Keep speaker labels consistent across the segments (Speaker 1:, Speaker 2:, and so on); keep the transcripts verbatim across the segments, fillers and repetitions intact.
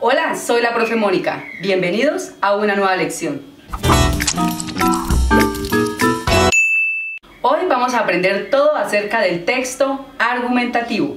Speaker 1: Hola, soy la profe Mónica. Bienvenidos a una nueva lección. Hoy vamos a aprender todo acerca del texto argumentativo.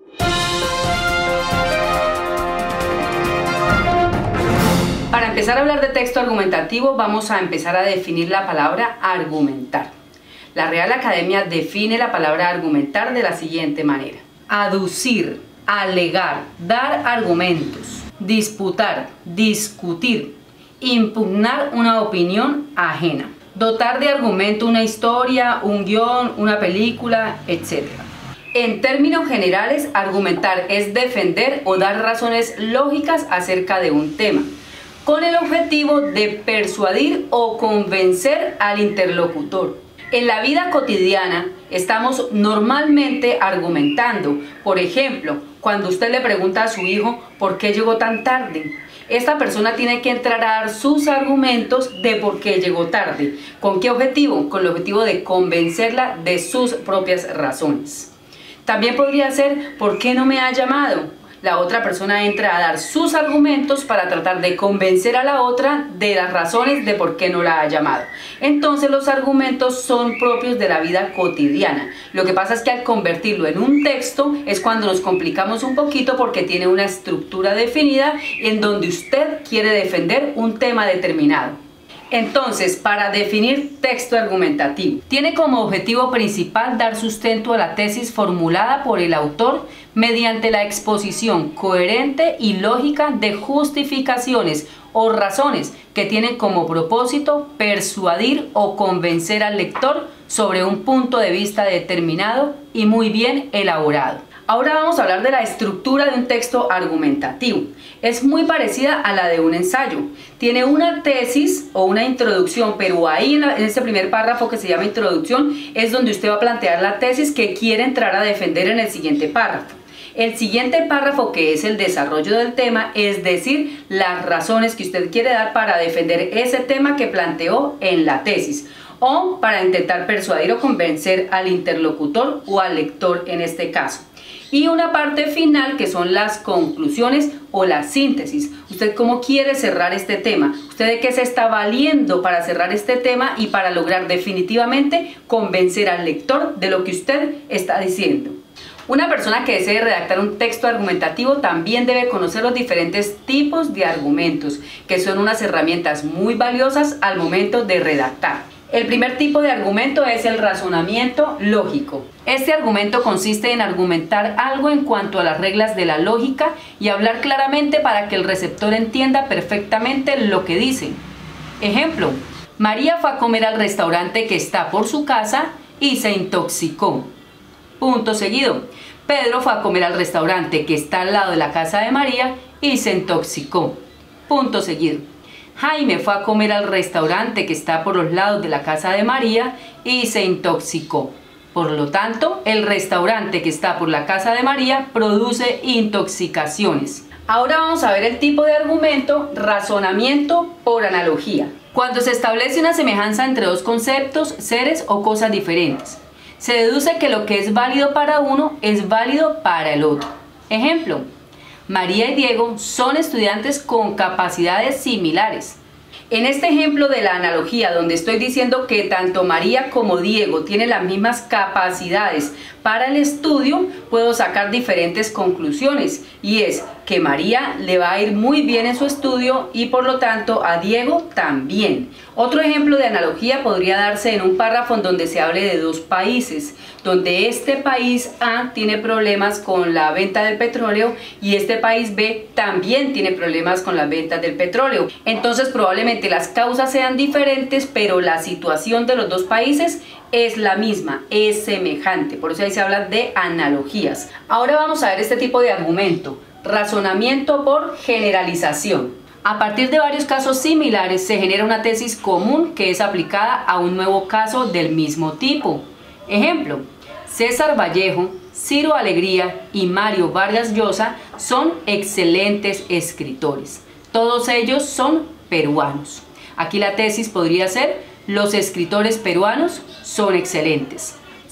Speaker 1: Para empezar a hablar de texto argumentativo, vamos a empezar a definir la palabra argumentar. La Real Academia define la palabra argumentar de la siguiente manera: aducir, alegar, dar argumentos, disputar, discutir, impugnar una opinión ajena, dotar de argumento una historia, un guión, una película, etcétera. En términos generales, argumentar es defender o dar razones lógicas acerca de un tema, con el objetivo de persuadir o convencer al interlocutor. En la vida cotidiana estamos normalmente argumentando. Por ejemplo, cuando usted le pregunta a su hijo ¿por qué llegó tan tarde? Esta persona tiene que entrar a dar sus argumentos de por qué llegó tarde. ¿Con qué objetivo? Con el objetivo de convencerla de sus propias razones. También podría ser ¿por qué no me ha llamado? La otra persona entra a dar sus argumentos para tratar de convencer a la otra de las razones de por qué no la ha llamado. Entonces los argumentos son propios de la vida cotidiana. Lo que pasa es que al convertirlo en un texto es cuando nos complicamos un poquito, porque tiene una estructura definida en donde usted quiere defender un tema determinado. Entonces, para definir texto argumentativo, tiene como objetivo principal dar sustento a la tesis formulada por el autor mediante la exposición coherente y lógica de justificaciones o razones que tienen como propósito persuadir o convencer al lector sobre un punto de vista determinado y muy bien elaborado. Ahora vamos a hablar de la estructura de un texto argumentativo. Es muy parecida a la de un ensayo. Tiene una tesis o una introducción, pero ahí en, la, en este primer párrafo que se llama introducción es donde usted va a plantear la tesis que quiere entrar a defender en el siguiente párrafo. El siguiente párrafo, que es el desarrollo del tema, es decir, las razones que usted quiere dar para defender ese tema que planteó en la tesis, o para intentar persuadir o convencer al interlocutor o al lector en este caso. Y una parte final, que son las conclusiones o la síntesis. ¿Usted cómo quiere cerrar este tema? ¿Usted de qué se está valiendo para cerrar este tema y para lograr definitivamente convencer al lector de lo que usted está diciendo? Una persona que desee redactar un texto argumentativo también debe conocer los diferentes tipos de argumentos, que son unas herramientas muy valiosas al momento de redactar. El primer tipo de argumento es el razonamiento lógico. Este argumento consiste en argumentar algo en cuanto a las reglas de la lógica y hablar claramente para que el receptor entienda perfectamente lo que dice. Ejemplo: María fue a comer al restaurante que está por su casa y se intoxicó. Punto seguido. Pedro fue a comer al restaurante que está al lado de la casa de María y se intoxicó. Punto seguido. Jaime fue a comer al restaurante que está por los lados de la casa de María y se intoxicó. Por lo tanto, el restaurante que está por la casa de María produce intoxicaciones. Ahora vamos a ver el tipo de argumento: razonamiento por analogía. Cuando se establece una semejanza entre dos conceptos, seres o cosas diferentes, se deduce que lo que es válido para uno es válido para el otro. Ejemplo: María y Diego son estudiantes con capacidades similares. En este ejemplo de la analogía, donde estoy diciendo que tanto María como Diego tienen las mismas capacidades para el estudio, puedo sacar diferentes conclusiones, y es que María le va a ir muy bien en su estudio y por lo tanto a Diego también. Otro ejemplo de analogía podría darse en un párrafo en donde se hable de dos países, donde este país A tiene problemas con la venta del petróleo y este país B también tiene problemas con las ventas del petróleo. Entonces probablemente las causas sean diferentes, pero la situación de los dos países es la misma, es semejante. Por eso ahí se habla de analogías. Ahora vamos a ver este tipo de argumento: razonamiento por generalización. A partir de varios casos similares se genera una tesis común que es aplicada a un nuevo caso del mismo tipo. Ejemplo: César Vallejo, Ciro Alegría y Mario Vargas Llosa son excelentes escritores. Todos ellos son peruanos. Aquí la tesis podría ser: los escritores peruanos son excelentes.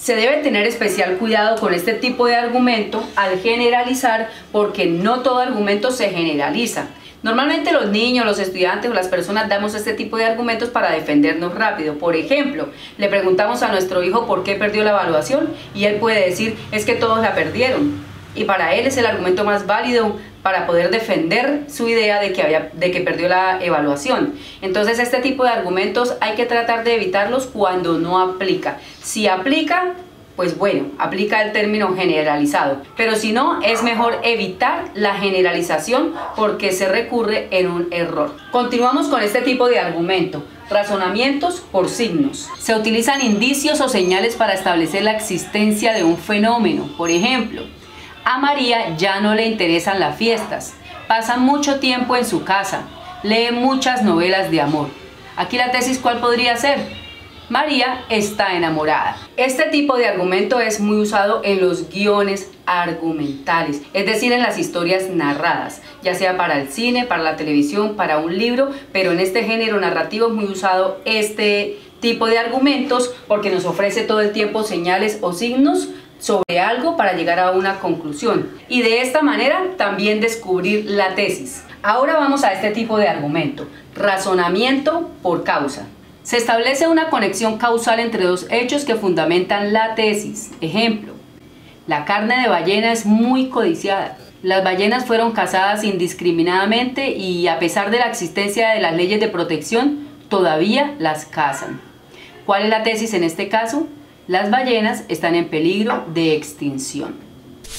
Speaker 1: Se debe tener especial cuidado con este tipo de argumento al generalizar, porque no todo argumento se generaliza. Normalmente los niños, los estudiantes o las personas damos este tipo de argumentos para defendernos rápido. Por ejemplo, le preguntamos a nuestro hijo por qué perdió la evaluación y él puede decir, es que todos la perdieron. Y para él es el argumento más válido para poder defender su idea de que, había, de que perdió la evaluación. Entonces este tipo de argumentos hay que tratar de evitarlos cuando no aplica. Si aplica, pues bueno, aplica el término generalizado, pero si no, es mejor evitar la generalización porque se recurre en un error. Continuamos con este tipo de argumento. Razonamientos por signos. Se utilizan indicios o señales para establecer la existencia de un fenómeno. Por ejemplo, a María ya no le interesan las fiestas, pasa mucho tiempo en su casa, lee muchas novelas de amor. Aquí la tesis, ¿cuál podría ser? María está enamorada. Este tipo de argumento es muy usado en los guiones argumentales, es decir, en las historias narradas, ya sea para el cine, para la televisión, para un libro, pero en este género narrativo es muy usado este tipo de argumentos porque nos ofrece todo el tiempo señales o signos sobre algo para llegar a una conclusión y de esta manera también descubrir la tesis. Ahora vamos a este tipo de argumento, razonamiento por causa. Se establece una conexión causal entre dos hechos que fundamentan la tesis. Ejemplo, la carne de ballena es muy codiciada. Las ballenas fueron cazadas indiscriminadamente y a pesar de la existencia de las leyes de protección, todavía las cazan. ¿Cuál es la tesis en este caso? Las ballenas están en peligro de extinción.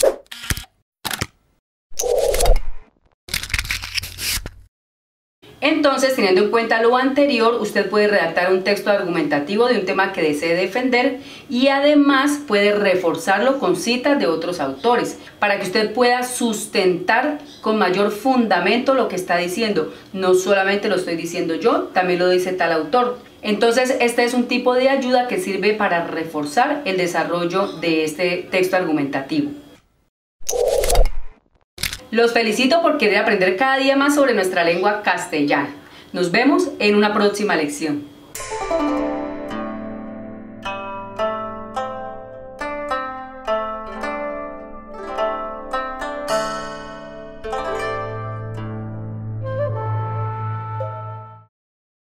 Speaker 1: Entonces, teniendo en cuenta lo anterior, usted puede redactar un texto argumentativo de un tema que desee defender y además puede reforzarlo con citas de otros autores para que usted pueda sustentar con mayor fundamento lo que está diciendo. No solamente lo estoy diciendo yo, también lo dice tal autor. Entonces, este es un tipo de ayuda que sirve para reforzar el desarrollo de este texto argumentativo. Los felicito por querer aprender cada día más sobre nuestra lengua castellana. Nos vemos en una próxima lección.